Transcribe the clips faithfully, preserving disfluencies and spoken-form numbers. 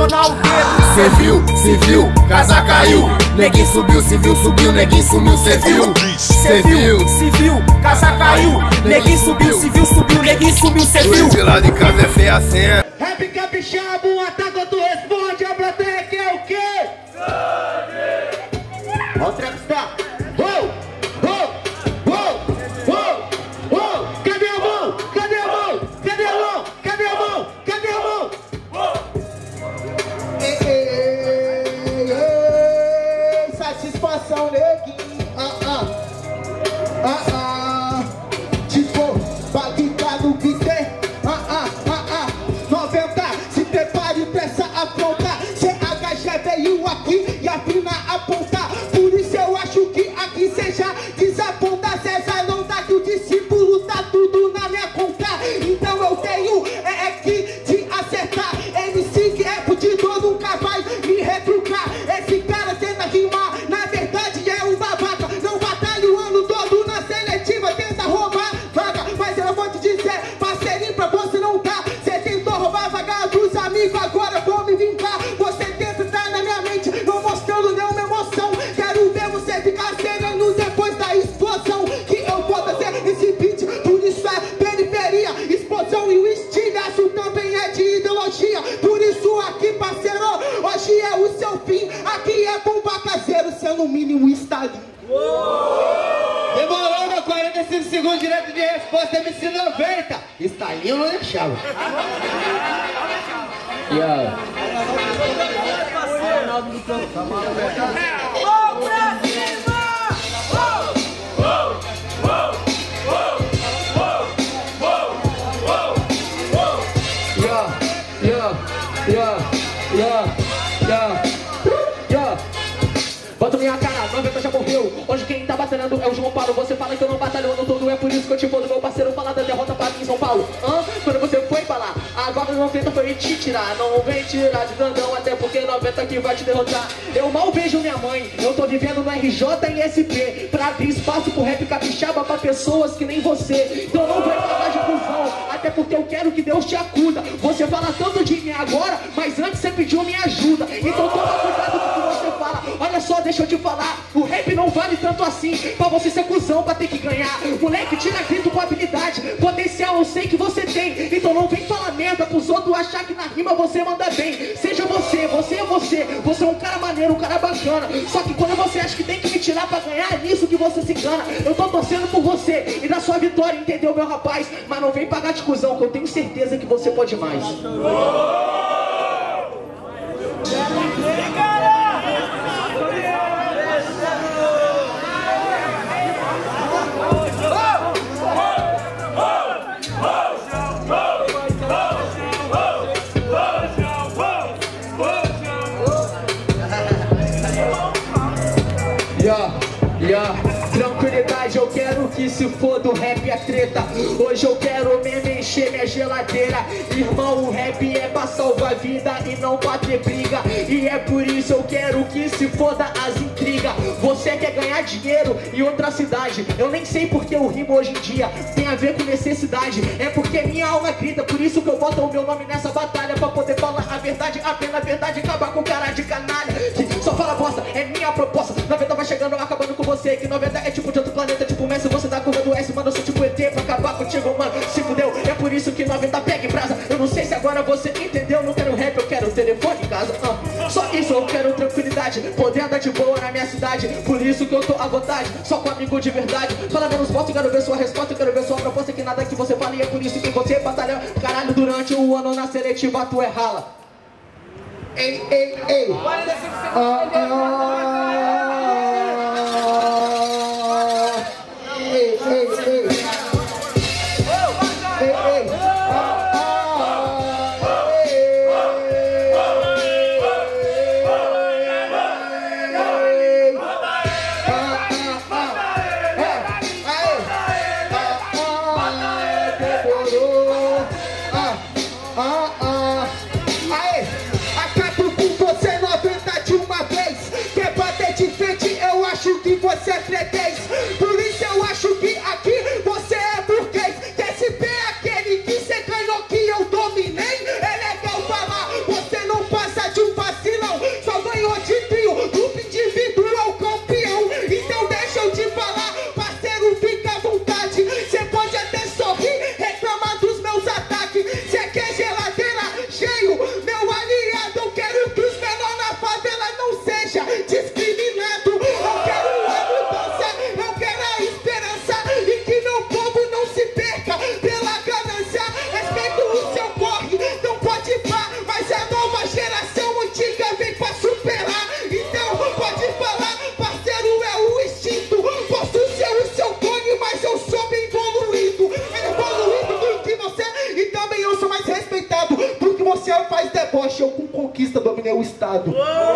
estacionar o dedo. Cê viu, cê viu, casa caiu. Neguinho subiu, se viu, subiu, neguinho sumiu, cê viu. Cê viu, se viu, casa caiu. Neguinho subiu, se viu, subiu, neguinho sumiu, cê viu. de lá de casa é feia a senha. Rap capixaba, um ataque, tu responde. A plateia que é o quê? Sangue! Ó o trapstar. Uou, uou, uou, uou, uou. Cadê a mão? Cadê a mão? Cadê a mão? Cadê a mão? Cadê a mão? Ei, ei, ei, ei, satisfação, neguinho. Ah, ah, ah, ah. Tipo, bagulho que tem. Ah, ah, ah, ah. noventa, se prepare pra essa afronta. C H já veio aqui e afina a ponta. Por isso eu acho que aqui seja desaponta. César não dá que o discípulo tá tudo na minha conta. Então eu tenho é, é que te acertar. M C que é fudido nunca vai me retrucar. Esse cara tenta rimar, na verdade é um babaca. Não batalha o ano todo na seletiva, tenta roubar vaga. Mas eu vou te dizer, parceirinho, pra você não tá. Você tentou roubar a vaga dos amigos, agora vou me vingar. Você tenta estar na minha mente, não mostrando nenhuma emoção. Quero ver você ficar sereno depois da explosão que eu vou fazer esse beat. Por isso é periferia, explosão e o estilhaço também é de ideologia. Por isso aqui, parceiro, hoje é o seu fim. Aqui é bomba caseiro, seu no mínimo estalinho. Demorou, meu, quarenta e cinco segundos direto de resposta, M C noventa. Estalinho não deixava. Yeah. Vamos pra cima! Yeah, yeah, yeah, yeah, yeah, yeah. Bota minha cara, noventa já morreu. Hoje quem tá batalhando é o João Paulo. Você fala que eu não batalhou no todo, é por isso que eu te vou do meu parceiro falar da derrota pra mim em São Paulo. Hã? Quando você foi pra lá, agora noventa foi te tirar. Não vem tirar de grandão, até porque noventa que vai te derrotar. Eu mal vejo minha mãe, eu tô vivendo no R J e S P pra abrir espaço pro rap capixaba pra pessoas que nem você. Então não vai falar de cuzão, até porque eu quero que Deus te acuda. Você fala tanto de mim agora, mas antes você pediu minha ajuda. Então toma cuidado com o que você fala. Olha só, deixa eu te falar, o rap não vale tanto assim pra você ser cuzão, pra ter que ganhar. Moleque, tira grito com habilidade, potencial eu sei que você tem. Então não vem falar merda pros outros achar que na rima você manda bem. Seja você, você é você. Você é um cara maneiro, um cara bacana. Só que quando você acha que tem que me tirar pra ganhar, é nisso que você se engana. Eu tô torcendo por você e na sua vitória, entendeu, meu rapaz? Mas não vem pagar de cuzão, que eu tenho certeza que você pode mais. Yeah, yeah. Tranquilidade, eu quero que se for do rap é treta. Hoje eu quero mesmo encher minha geladeira. Irmão, o rap é pra salvar vida e não pra ter briga. E é por isso eu quero que se foda as intrigas. Você quer ganhar dinheiro em outra cidade. Eu nem sei porque eu rimo hoje em dia. Tem a ver com necessidade. É porque minha alma grita. Por isso que eu boto o meu nome nessa batalha, pra poder falar a verdade, apenas a verdade, acabar com cara de canalha que só fala bosta, é minha proposta. noventa vai chegando, acabando com você. Que noventa é tipo de outro planeta, tipo Messi. Você tá curva do S, mano, eu sou tipo E T pra acabar contigo, mano. Se fudeu, é por isso que noventa pega em brasa. Eu não sei se agora você entendeu. Não quero rap, eu quero telefone em casa. uh. Só isso, eu quero tranquilidade, poder andar de boa na minha cidade. Por isso que eu tô à vontade, só com amigo de verdade. Fala menos bosta, eu quero ver sua resposta. Eu quero ver sua proposta, que nada que você fale. E é por isso que você batalha, caralho, durante o ano na seletiva tu é rala. Ei, ei, ei. Ah, ah. Ei, ei, ei. Ei, ei. Ah, ah. Demorou. Ah, ah, ah. Aê. Acabo com você noventa de uma vez. Quer bater de frente, eu acho que você é freguês. Por isso eu acho que aqui você é burguês. Que esse pé é aquele que você ganhou, que eu dominei. É legal falar, você não passa de deboche ou com conquista, dominei o estado.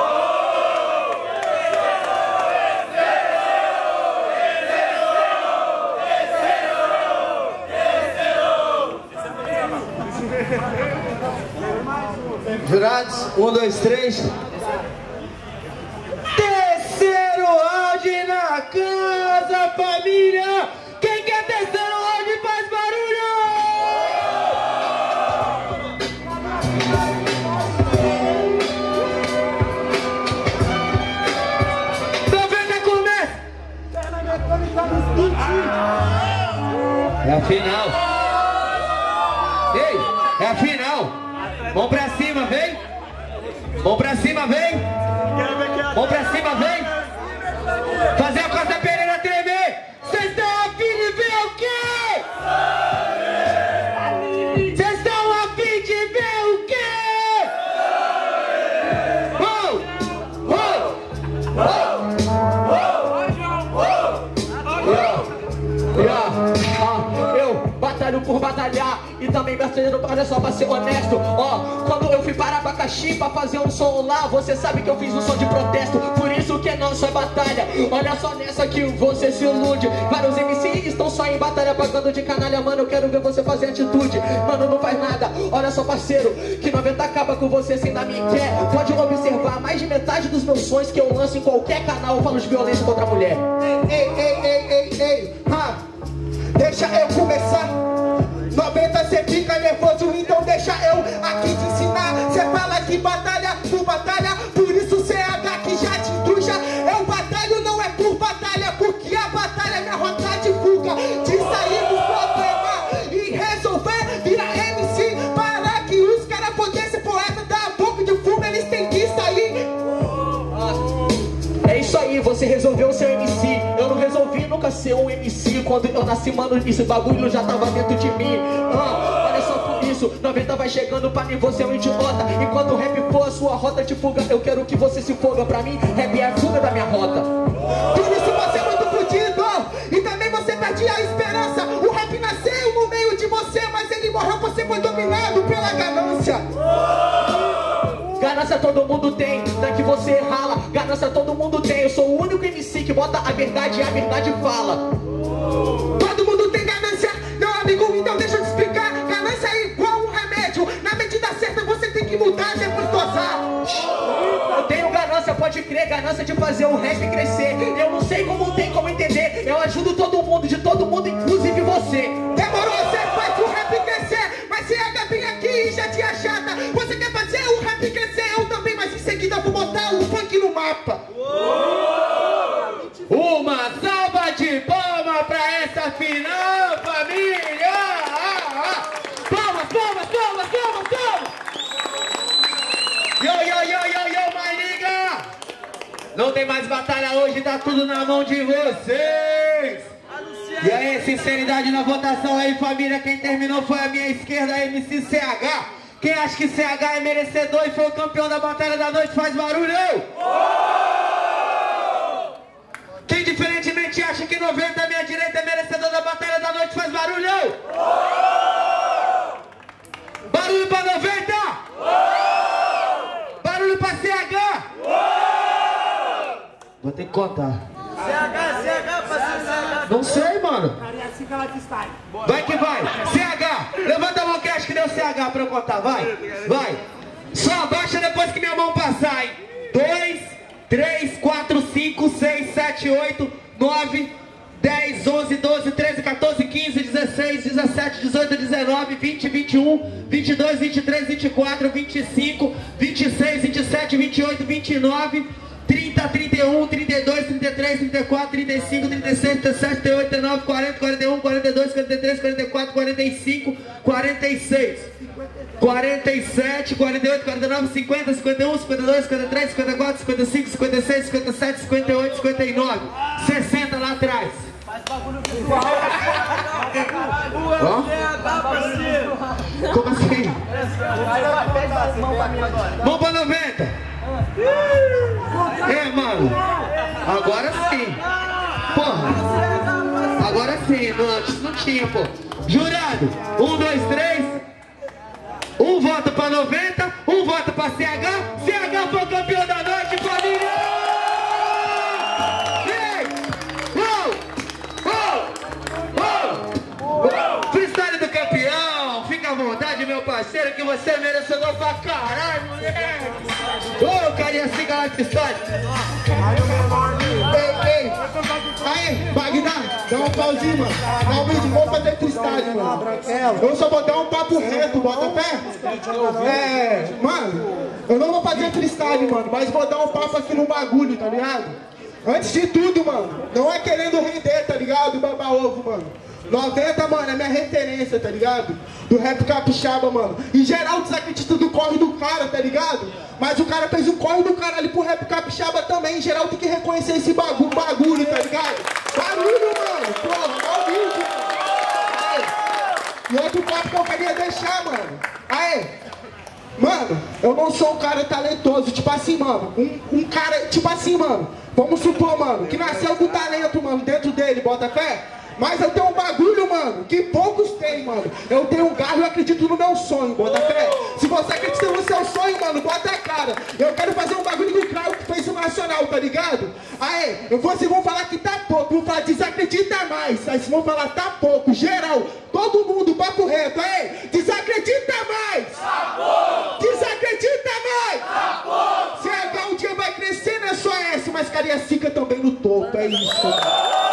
Jurados, um, dois, três. Terceiro round na casa, família. Quem quer terceiro round faz barulho. noventa começa. É a final. Ei, é a final. Mão pra cima, vem! Mão pra cima, vem! Mão pra cima, vem! Fazer a Costa Pereira tremer! Vocês estão a fim de ver o quê? Vocês estão a fim de ver o quê? Oh! Oh! Oh! Eu batalho por batalhar e também batalhando para só pra ser honesto. Ó, quando eu fui para Abacaxi pra fazer um som lá, você sabe que eu fiz um som de protesto, por isso que não só é batalha. Olha só nessa que você se ilude. Vários M Cs estão só em batalha pagando de canalha. Mano, eu quero ver você fazer atitude. Mano, não faz nada. Olha só, parceiro, que noventa acaba com você sem dar me quer. Pode observar, mais de metade dos meus sons que eu lanço em qualquer canal eu falo de violência contra a mulher. Ei, ei, ei, ei, ei, ha. Deixa eu começar. noventa cê fica nervoso, então deixa eu aqui te ensinar. Cê fala que batalha por batalha, por isso C H que já te truxa. Eu batalho não é por batalha, porque a batalha é minha rota de fuga. De sair do problema e resolver virar M C, para que os caras pudessem poeta dar boca de fumo, eles têm que sair. É isso aí, você resolveu ser M C. Eu não resolvi nunca ser um M C. Quando eu nasci, mano, esse bagulho já tava dentro de mim. Ah, olha só por isso, noventa vai chegando pra mim, você é um idiota. Enquanto o rap for a sua rota de fuga, eu quero que você se foga. Pra mim, rap é a fuga da minha rota. Por isso você é muito fudido e também você perde a esperança. O rap nasceu no meio de você, mas ele morreu, você foi dominado pela ganância. Ganância todo mundo tem, não é que você rala. Ganância todo mundo tem, eu sou o único M C que bota a verdade e a verdade fala. Todo mundo tem ganância, meu amigo, então deixa eu te explicar. Ganância é igual um remédio, na medida certa você tem que mudar depois dosar. Eu tenho ganância, pode crer, ganância de fazer o rap crescer. Eu não sei como tem como entender, eu ajudo todo mundo, de todo mundo, inclusive você. Demorou, você faz o rap crescer, mas se a vem aqui e já te achata. Você quer fazer o rap crescer, eu também, mas em seguida vou botar o funk no mapa. Uma salva de palmas pra essa final, família! Palmas, palmas, palmas, palmas, palmas! Yo, yo, yo, yo, yo, my nigga! Não tem mais batalha hoje, tá tudo na mão de vocês! E aí, sinceridade na votação aí, família. Quem terminou foi a minha esquerda, M C C H. Quem acha que C H é merecedor e foi o campeão da batalha da noite, faz barulho! Quem diferentemente acha que noventa à minha direita é merecedor da batalha da noite, faz barulho! Barulho pra noventa! Barulho pra C H! Vou ter que contar. C H, C H, pra C H. Não sei, mano. Vai que vai. C H, levanta a mão que acho que deu C H pra eu contar. Vai, vai. Só abaixa depois que minha mão passar, hein? dois, três, quatro, cinco, seis, sete, oito, nove, dez, onze, doze, treze, quatorze, quinze, dezesseis, dezessete, dezoito, dezenove, vinte, vinte e um, vinte e dois, vinte e três, vinte e quatro, vinte e cinco, vinte e seis, vinte e sete, vinte e oito, vinte e nove, trinta, trinta e um, trinta e dois, trinta e três, trinta e quatro, trinta e cinco, trinta e seis, trinta e sete, trinta e oito, trinta e nove, quarenta, quarenta e um, quarenta e dois, quarenta e três, quarenta e quatro, quarenta e cinco, quarenta e seis, quarenta e sete, quarenta e oito, quarenta e nove, cinquenta, cinquenta e um, cinquenta e dois, cinquenta e três, cinquenta e quatro, cinquenta e cinco, cinquenta e seis, cinquenta e sete, cinquenta e oito, cinquenta e nove, sessenta lá atrás. Ó? Como assim? Mão pra noventa. É, mano. Agora sim. Porra. Agora sim. Antes não tinha, pô. Jurado. Um, dois, três. Um voto pra noventa, um voto pra C H. C H foi campeão da noite, família! Ei! Uou! Uou! Uou! Freestyle do campeão! Fica à vontade, meu parceiro, que você merecedor pra caralho, moleque! Ô, carinha, siga lá esse estádio! Ei, ei! Aí, Bagdá, dá um pauzinho, mano. Dá um vídeo, vamos fazer freestyle, mano. Eu só vou dar um papo reto, bota pé? É, mano, eu não vou fazer freestyle, mano, mas vou dar um papo aqui no bagulho, tá ligado? Antes de tudo, mano, não é querendo render, tá ligado? Baba ovo, mano. noventa, mano, é minha referência, tá ligado? Do rap capixaba, mano. Em geral, desacredita do corre do cara, tá ligado? Mas o cara fez o corre do caralho pro rap capixaba também. Em geral, tem que reconhecer esse bagulho, bagulho, tá ligado? Barulho, mano. Porra, tá humilde, mano. Aê. E outro papo que eu queria deixar, mano. Aê. Mano, eu não sou um cara talentoso, tipo assim, mano. Um, um cara, tipo assim, mano. Vamos supor, mano, que nasceu com talento, mano, dentro dele, bota fé? Mas eu tenho um bagulho, mano, que poucos têm, mano. Eu tenho um garro e eu acredito no meu sonho, bota fé. Se você acredita no seu sonho, mano, bota a cara. Eu quero fazer um bagulho que o Crau fez o nacional, tá ligado? Aí, eu vou, vocês vão falar que tá pouco, vão falar desacredita mais. Aí vocês vão falar tá pouco, geral, todo mundo, papo reto. Aí, desacredita mais. Tá pouco. Desacredita mais. Tá pouco. C H um dia vai crescer, não é só S, mas Cariacica também no topo, é isso.